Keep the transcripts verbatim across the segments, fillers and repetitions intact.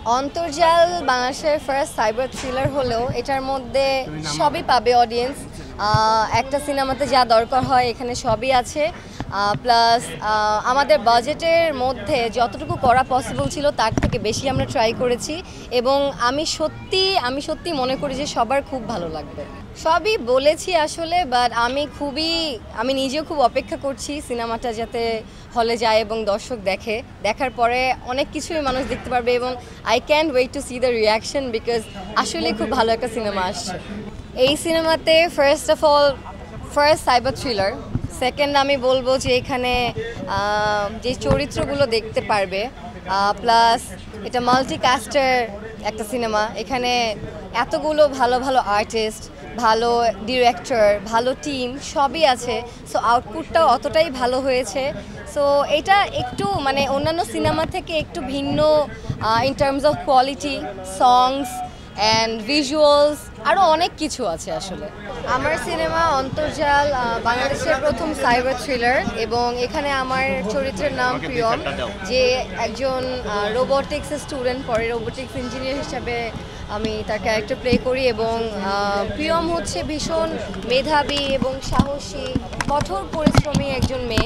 অন্তর্জাল বাংলাদেশের first cyber thriller হলেও এটার মধ্যে সবই পাবে অডিয়েন্স। একটা সিনেমাতে যা দরকার হয় এখানে সবই আছে, প্লাস আমাদের বাজেটের মধ্যে যতটুকু করা পসিবল ছিল তার থেকে বেশি আমরা ট্রাই করেছি এবং আমি সত্যি আমি সত্যি মনে করি যে সবার খুব ভালো লাগবে। সবই বলেছি আসলে, বাট আমি খুবই আমি নিজেও খুব অপেক্ষা করছি সিনেমাটা যাতে হলে যায় এবং দর্শক দেখে, দেখার পরে অনেক কিছুই মানুষ দেখতে পারবে এবং I can't wait to see the reaction because আসলে খুব ভালো একটা সিনেমা আসছে। এই সিনেমাতে first of all first cyber thriller, second আমি বলবো যে এখানে যে চরিত্রগুলো দেখতে পারবে, প্লাস এটা মাল্টিকাস্টের একটা সিনেমা, এখানে এতগুলো ভালো ভালো আর্টিস্ট, ভালো ডিরেক্টর, ভালো টিম সবই আছে, সো আউটপুটটাও অতটাই ভালো হয়েছে। সো এটা একটু মানে অন্যান্য সিনেমা থেকে একটু ভিন্ন in terms of quality, songs and visuals, আরও অনেক কিছু আছে আসলে। আমার সিনেমা অন্তর্জাল বাংলাদেশের প্রথম সাইবার থ্রিলার এবং এখানে আমার চরিত্রের নাম প্রিয়ম, যে একজন রোবোটিক্সের স্টুডেন্ট, পরে রোবোটিক্স ইঞ্জিনিয়ার হিসাবে আমি তার ক্যারেক্টার প্লে করি এবং প্রিয়ম হচ্ছে ভীষণ মেধাবী এবং সাহসী, কঠোর পরিশ্রমী একজন মেয়ে।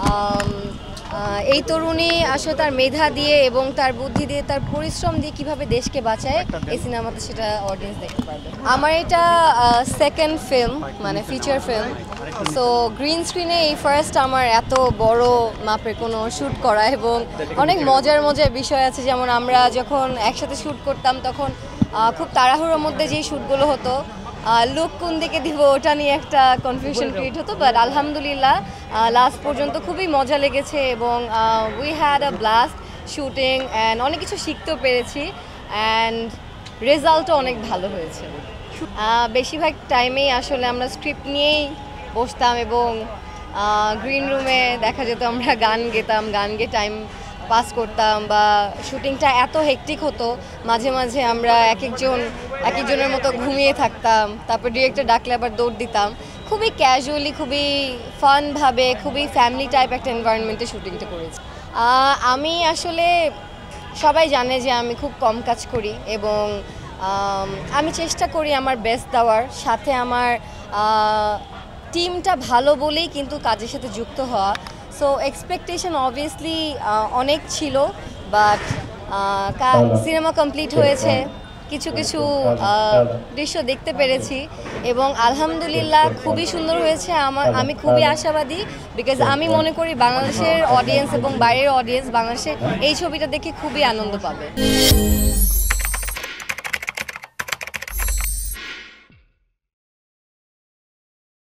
এই তরুণী আসলে তার মেধা দিয়ে এবং তার বুদ্ধি দিয়ে, তার পরিশ্রম দিয়ে কিভাবে দেশকে বাঁচায় এই সিনেমাতে সেটা অডিয়েন্স দেখতে পারবে। আমার এটা সেকেন্ড ফিল্ম, মানে ফিচার ফিল্ম। সো গ্রিন স্ক্রিনে এই ফার্স্ট আমার এত বড় মাপের কোনো শ্যুট করা এবং অনেক মজার মজার বিষয় আছে, যেমন আমরা যখন একসাথে শ্যুট করতাম তখন খুব তাড়াহুড়োর মধ্যে যেই শ্যুটগুলো হতো, লুক কোন দিকে দিব ওটা নিয়ে একটা কনফিউশন ক্রিয়েট হতো, বাট আলহামদুলিল্লাহ লাস্ট পর্যন্ত খুবই মজা লেগেছে এবং we had a blast shooting and অনেক কিছু শিখতেও পেরেছি অ্যান্ড রেজাল্টও অনেক ভালো হয়েছে। বেশিরভাগ টাইমেই আসলে আমরা স্ক্রিপ্ট নিয়েই বসতাম এবং গ্রিন রুমে দেখা যেত আমরা গান গেতাম, গান গেয়ে টাইম পাস করতাম, বা শুটিংটা এত হেকটিক হতো মাঝে মাঝে আমরা এক একজন এক একজনের মতো ঘুমিয়ে থাকতাম, তারপর ডিরেক্টর ডাকলে আবার দৌড় দিতাম। খুবই ক্যাজুয়ালি, খুবই ফানভাবে, খুবই ফ্যামিলি টাইপ একটা এনভায়রনমেন্টে শুটিংটা করেছি। আমি আসলে সবাই জানে যে আমি খুব কম কাজ করি এবং আমি চেষ্টা করি আমার বেস্ট দেওয়ার, সাথে আমার টিমটা ভালো বলেই কিন্তু কাজের সাথে যুক্ত হওয়া। সো এক্সপেকটেশন অবভিয়াসলি অনেক ছিল, বাট সিনেমা কমপ্লিট হয়েছে, কিছু কিছু দৃশ্য দেখতে পেরেছি এবং আলহামদুলিল্লাহ খুবই সুন্দর হয়েছে। আমার আমি খুবই আশাবাদী বিকজ আমি মনে করি বাংলাদেশের অডিয়েন্স এবং বাইরের অডিয়েন্স বাংলাদেশে এই ছবিটা দেখে খুবই আনন্দ পাবে।